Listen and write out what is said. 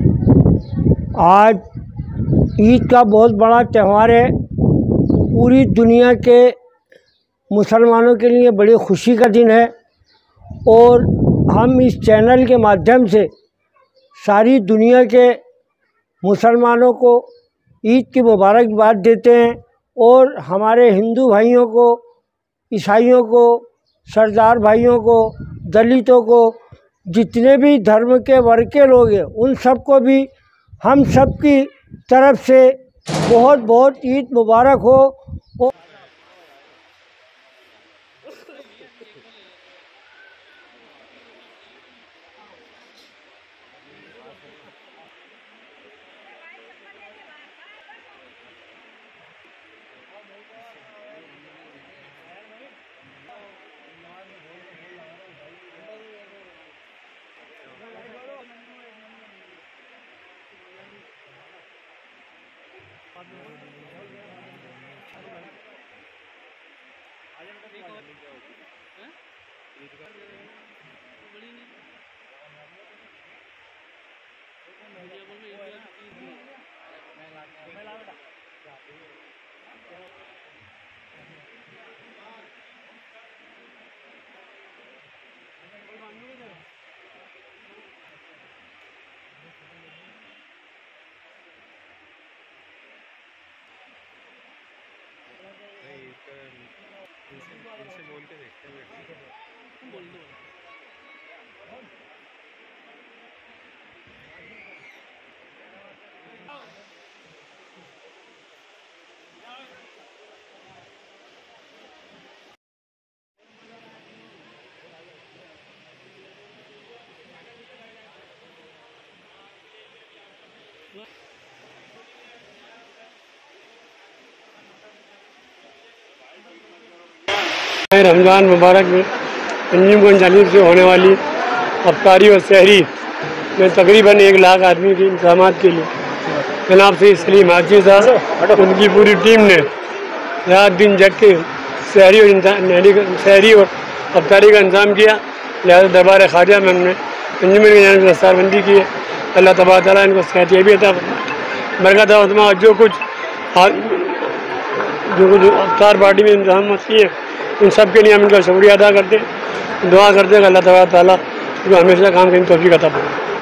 आज ईद का बहुत बड़ा त्यौहार है। पूरी दुनिया के मुसलमानों के लिए बड़ी खुशी का दिन है और हम इस चैनल के माध्यम से सारी दुनिया के मुसलमानों को ईद की मुबारकबाद देते हैं और हमारे हिंदू भाइयों को, ईसाइयों को, सरदार भाइयों को, दलितों को, जितने भी धर्म के वर्ग के लोग हैं उन सबको भी हम सब की तरफ से बहुत बहुत ईद मुबारक हो। इनसे बोल के देखते हैं। बोल दो। रमज़ान मुबारक में अंजुमन जानिब से होने वाली अफ्तारी और सहरी में तकरीबन 1 लाख आदमी के इंतजाम के लिए जनाब से सलीम हाजी साहब उनकी पूरी टीम ने रात दिन जग के सहरी और अफ्तारी का इंतजाम किया। लिहाजा दरबार ख्वाजा में हमने अंजुमन की जानिब से दस्तारबंदी की है। अल्लाह तबारक तआला इनको सेहत भी अता फरमाए, बरकत अता। जो कुछ अफ्तार पार्टी में इंतजाम किए उन सब के लिए हम इनका शुक्रिया अदा करते हैं, दुआ करते हैं कि अल्लाह तबारक तआला जो हमेशा काम करने की तौफीक अता फरमाए।